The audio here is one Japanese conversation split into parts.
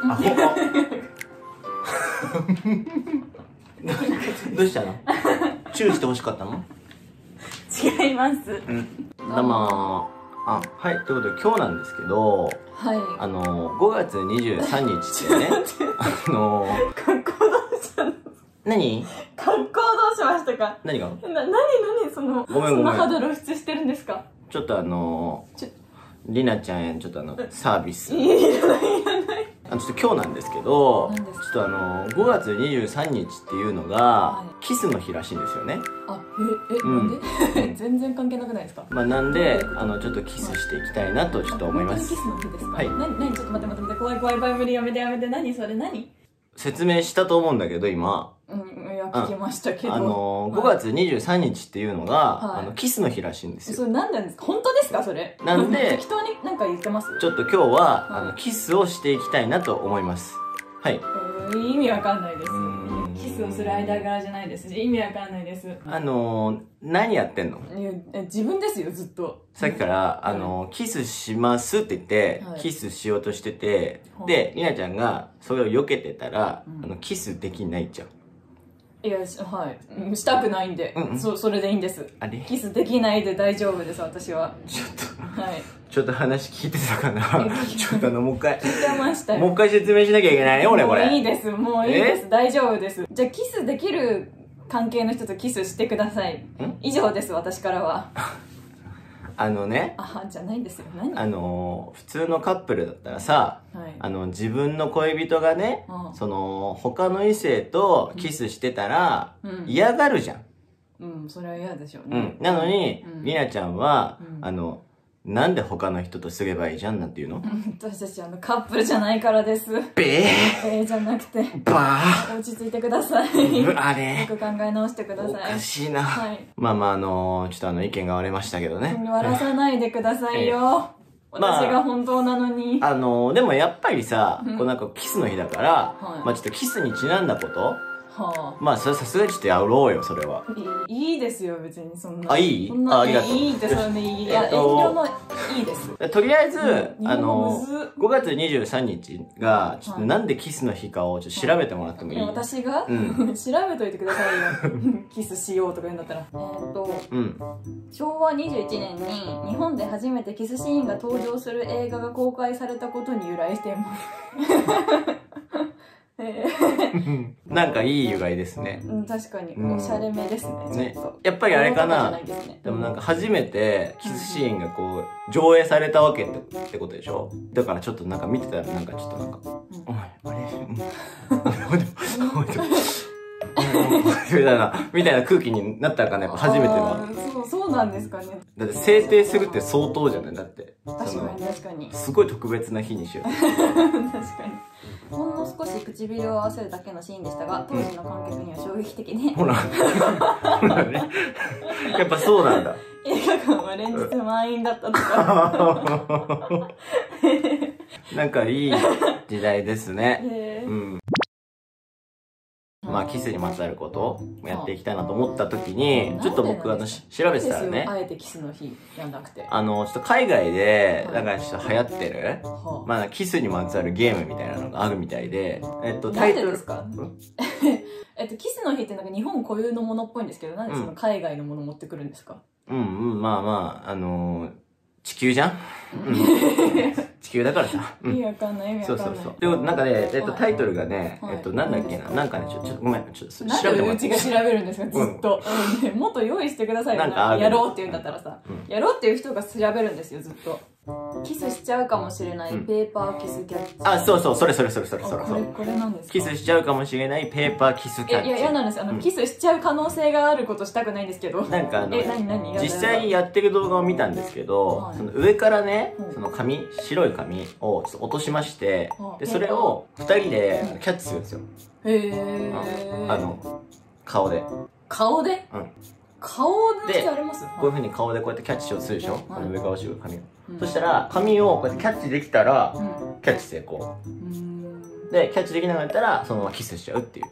アホどうしたの？チューしてほしかったの？ 違います。 どうもはい、ということで今日なんですけど、 はい。 5月23日ってね、 格好どうしたの？ 何格好どうしましたか？ 何が？ 何その、 ごめんごめん、 その肌露出してるんですか？ ちょっとりなちゃんへちょっとサービス。 いらない。 ちょっと今日なんですけど、 何ですか？ ちょっと5月23日っていうのが、キスの日らしいんですよね。 あ、なんで？全然関係なくないですか？ なんで、ちょっとキスしていきたいなとちょっと思います。 キスの日ですか？ はい。 何ちょっと待って、怖い、無理、やめて、何それ、何？ 説明したと思うんだけど、今。 いや、聞きましたけど。 5月23日っていうのが、キスの日らしいんですよ。 それ何なんですか？本当ですかそれ？ なんで、 適当になんか言ってます？ ちょっと今日は、キスをしていきたいなと思います。はい。 意味わかんないです。キスをする間柄じゃないですね。意味わかんないです。 何やってんの？ 自分ですよ、ずっと。 さっきから、キスしますって言って、キスしようとしてて、で、りなちゃんがそれを避けてたら、キスできないじゃん。 いや、はい。したくないんで、それでいいんです。 あれ？ キスできないで大丈夫です、私は。 ちょっと話聞いてたかな？ちょっともう一回。 聞いてましたよ。 もう一回説明しなきゃいけないね、俺これ。 もういいです、大丈夫です。じゃあキスできる関係の人とキスしてください。以上です、私からは。じゃないんですよ。何？ 普通のカップルだったらさ、自分の恋人がね、他の異性とキスしてたら、嫌がるじゃん。 それは嫌でしょうね。 なのに、りなちゃんは、なんで他の人とすればいいじゃんなんて言うの？ 私たちカップルじゃないからです。じゃなくて。落ち着いてください。 あれ？ よく考え直してください。 おかしいな。ちょっと意見が割れましたけどね。 割らさないでくださいよ。私が本当なのに。 でもやっぱりさ、キスの日だから、ちょっとキスにちなんだことそれさすがにちょっとやろうよ、それは。いいですよ、別にそんな。 いい？ありがとう。 いいですよね。いや、遠慮のいいです。 とりあえず、5月23日が、ちょっとなんでキスの日かをちょっと調べてもらってもいい？ 私が？調べといてくださいよ。キスしようとか言うんだったら。昭和21年に日本で初めてキスシーンが登場する映画が公開されたことに由来しています。 なんかいい由来ですね。 確かにおしゃれめですね。 やっぱりあれかな。でも初めてキスシーンが上映されたわけってことでしょ。だからちょっと見てたらちょっとお前あれみたいな空気になったかね、やっぱ初めては。 そうなんですかね。 だって制定するって相当じゃない？だって確かにすごい特別な日にしよう。 確かに。ほんの少し唇を合わせるだけのシーンでしたが、当時の観客には衝撃的で、 ほらね、やっぱそうなんだ。 映画館は連日満員だったとか。 なんかいい時代ですね。キスにまつわることをやっていきたいなと思った時に、ちょっと僕調べてたらね、 あえてキスの日やんなくて、 ちょっと海外でちょっと流行ってるキスにまつわるゲームみたいなのがあるみたいで、タイトルですか？ キスの日って日本固有のものっぽいんですけど、なんでその海外のもの持ってくるんですか？ 地球じゃん？地球だからさ。 意味わかんない。 そう。という中で、タイトルがね、なんだっけな、なんかね、ちょっとごめん、ちょっと調べてもらって。 なんでうちが調べるんですか、ずっと。もっと用意してくださいよ。やろうって言うんだったらさ、やろうっていう人が調べるんですよ、ずっと。キスしちゃうかもしれないペーパーキスキャッチ。 あ、そう、それ。 これなんですか？ キスしちゃうかもしれないペーパーキスキャッチ。 いや、嫌なんです。キスしちゃう可能性があることしたくないんですけど。 実際にやってる動画を見たんですけど、その上からね、その白い紙をちょっと落としまして、で、それを2人でキャッチするんですよ。顔で。 顔で？顔であります？ こういう風に顔でこうやってキャッチしようとするでしょ？上から落ちる紙を。そしたら、紙をこうやってキャッチできたら、キャッチ成功。で、キャッチできなかったら、そのままキスしちゃうっていう。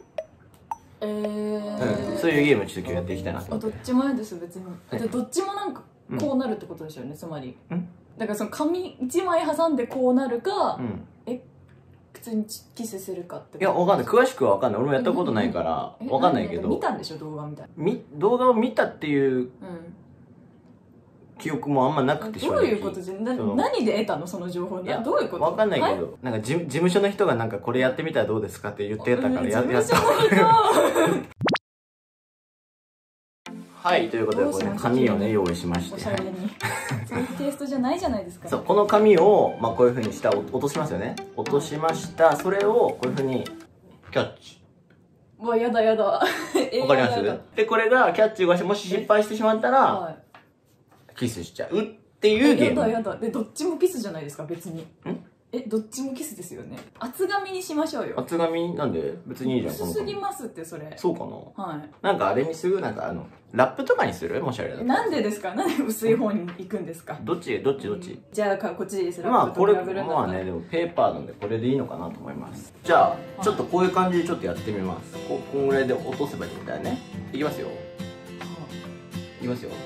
そういうゲームちょっと今日やっていきたいなと思って。 どっちもいいです、別に。どっちもこうなるってことでしょうね、つまり。だからその紙1枚挟んでこうなるか、 通にキスするかって。 いや、わかんない。詳しくはわかんない。俺もやったことないから、わかんないけど。 見たんでしょ、動画みたいな。 動画を見たっていう記憶もあんまなくて。 どういうことじゃ、何で得たのその情報。いや、どういうこと？ わかんないけど、なんか事務所の人がなんかこれやってみたらどうですかって言ってたからやった。はい、ということでこれ紙をね用意しまして、そういうテイストじゃないじゃないですか。 そう、この紙をまあこういうふうにした落としますよね。落としました。それをこういうふうにキャッチ。 うわ、やだやだ。わかります？でこれがキャッチがもし失敗してしまったらキスしちゃうっていうゲーム。 やだやだ。でどっちもキスじゃないですか別に。どっちもキスですよね。厚紙にしましょうよ。 厚紙なんで別にいいじゃん。 薄すぎますってそれ。 そうかな。 はい。 なんかあれにする、なんかラップとかにする？もしあれだ。 なんでですか？なんで薄い方に行くんですか？ どっち？ じゃあこっちです。 まあこれまあね、でもペーパーなんでこれでいいのかなと思います。じゃあちょっとこういう感じでちょっとやってみます。こんぐらいで落とせばいいみたいね。いきますよ。いきますよ。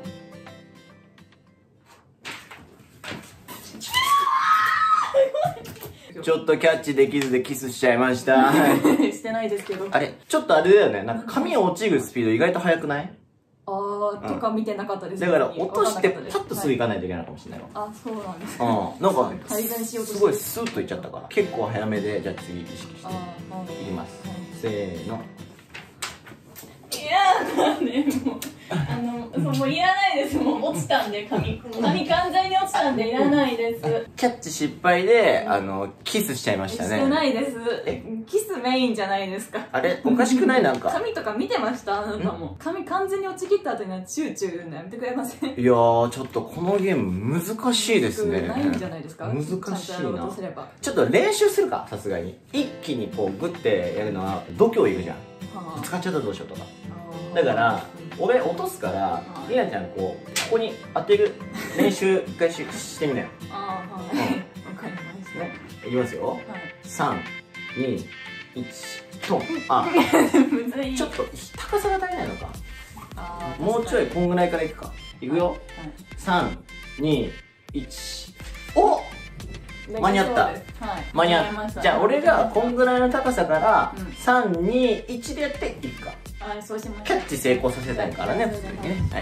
ちょっとキャッチできずでキスしちゃいました。 してないですけど。 あれちょっとあれだよね。なんか髪落ちるスピード意外と速くない？ あー、とか見てなかったです。 だから落としてパッとすぐ行かないといけないかもしれないわ。 あ、そうなんですか。なんかすごいスーッといっちゃったから。結構早めで、じゃあ次意識していきます。せーの。 いやだね、もういらないです。もう落ちたんで、髪完全に落ちたんでいらないです。 キャッチ失敗でキスしちゃいましたね。 してないです。キスメインじゃないですか。 あれおかしくない？なんか髪とか見てました？あなたも髪完全に落ちきった後にはチューチュー言うのやめてくれません？いやー、ちょっとこのゲーム難しいですね。 ないんじゃないですか？ 難しいな。ちょっと練習するか、さすがに。一気にこうグッてやるのは度胸いるじゃん。使っちゃったらどうしようとか。だから俺落とすからりなちゃんここに当てる練習一回してみなよ。 ああ、はい、わかりましたね。 いきますよ。3、2、1と。あ、ちょっと高さが足りないのか。もうちょいこんぐらいからいくか。いくよ。3、2、1。お、間に合った。間に合った。じゃあ俺がこんぐらいの高さから3、2、1でやっていくか。キャッチ成功させたいからね、普通にね。はい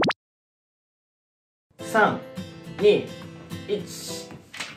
。3、2、1。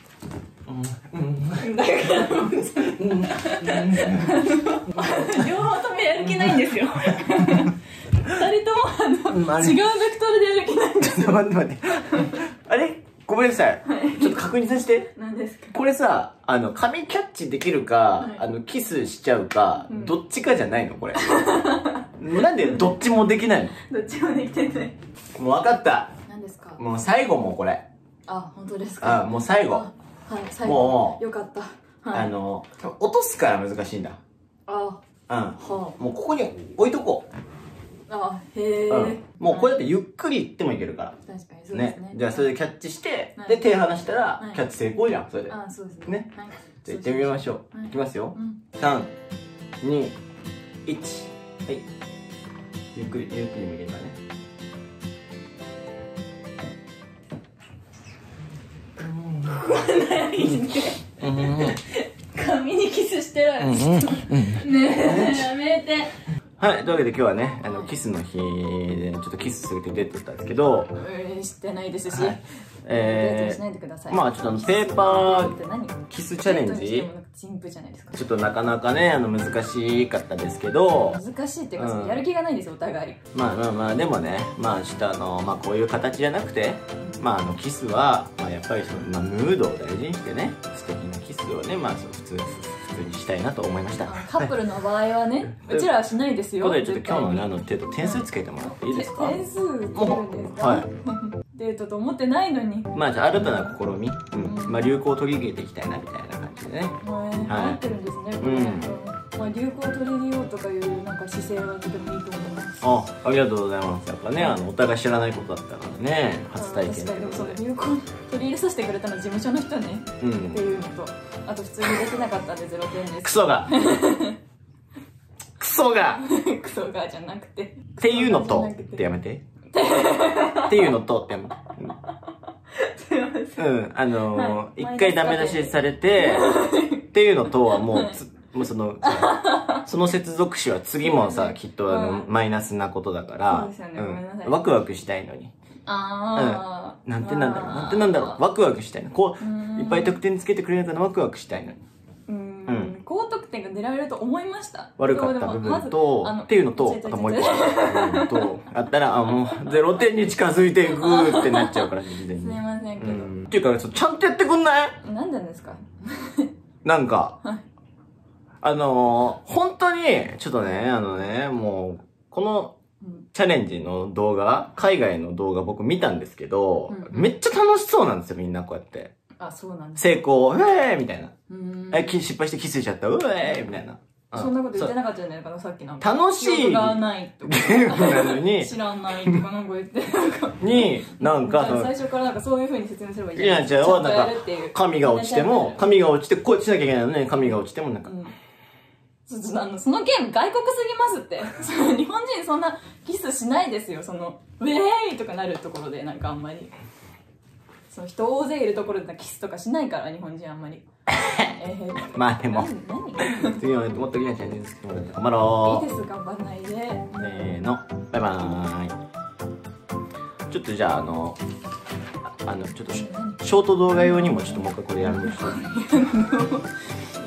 両方ともやる気ないんですよ。二人とも違うベクトルでやる気ないんですよ。 待って待って。あれごめんなさい。ちょっと確認させて。 何ですか？ これさ、髪キャッチできるか、キスしちゃうか、どっちかじゃないのこれ。なんでどっちもできないの？ どっちもできてない。 もう分かった。 何ですか？ もう最後もこれ。 あ、本当ですか？ もう最後。 はい、最後。もうよかった。 落とすから難しいんだ。もうここに置いとこう。 へえ。 もうこうやってゆっくりいってもいけるから。 確かにそうですね。 じゃあそれでキャッチして、で手離したらキャッチ成功じゃん、それで。 そうですね。 じゃあ行ってみましょう。いきますよ。3、2、1。はい。ゆっくりゆっくり見ればね。 髪にキスしてる。ねえ、やめて。 はい、というわけで今日はね、キスの日でちょっとキスするって出てたんですけど、 してないですし、 まあちょっとペーパーキスチャレンジ、ちょっとなかなかね、難しかったですけど、 難しいっていうか、やる気がないんですよ、お互い。 まあまあまあ、でもね、まあちょっとまあこういう形じゃなくて、まあキスは、まあやっぱりムードを大事にしてね、素敵なキスをね、まあ普通にしたいなと思いました。 カップルの場合はね、うちらはしないですよ。 ということでちょっと今日の程度点数つけてもらっていいですか？ 点数つけるんですか？はい。デートと思ってないのに。 まあじゃあ新たな試み、まあ流行を取り入れていきたいなみたいな感じでね。 はい。ってるんですね。これ。まあ流行を取り入れようとかいうなんか姿勢はとてもいいと思います。 ありがとうございます。やっぱね、お互い知らないことだったからね、初体験ということで。 流行取り入れさせてくれたの事務所の人ね。っていうのと、あと普通にできなかったんで0点です。 クソが。クソがクソがじゃなくてっていうのとってやめてっていうのとってやめて。一回ダメ出しされてっていうのとはもうその接続詞は次もさ、きっとマイナスなことだから、ワクワクしたいのに。なんてなんだろう、ワクワクしたいの。こう、いっぱい得点つけてくれるからワクワクしたいのに。 高得点が狙われると思いました。 悪かった部分と、っていうのと、あともう一個あったら、もう0点に近づいていくってなっちゃうから、全然。 すいませんけど。 っていうか、ちゃんとやってくんない？ なんなんですか？ なんか、本当に、ちょっとね、もう、この、チャレンジの動画、海外の動画僕見たんですけど、めっちゃ楽しそうなんですよ、みんなこうやって。 そうなんです。 成功、みたいな。失敗してキスしちゃった、みたいな。 そんなこと言ってなかったじゃないかな、さっきなんか。 楽しい。 記憶がないとか。 ゲームなのに。 知らないとかなんか言って。 なんか、 最初からなんかそういう風に説明すればいいじゃないですか。いや、なんか、髪が落ちても、こうしなきゃいけないのね、髪が落ちてもなんか。 そのゲーム外国すぎますって。日本人そんなキスしないですよ。ウェーイとかなるところでなんかあんまり。人大勢いるところでキスとかしないから、日本人あんまり。 まあでも。次のもっときなちゃんです。頑張ろう。いいです、頑張んないで。 せーの、バイバーイ。ちょっとじゃあちょっとショート動画用にもちょっともう一回これやるんですよ。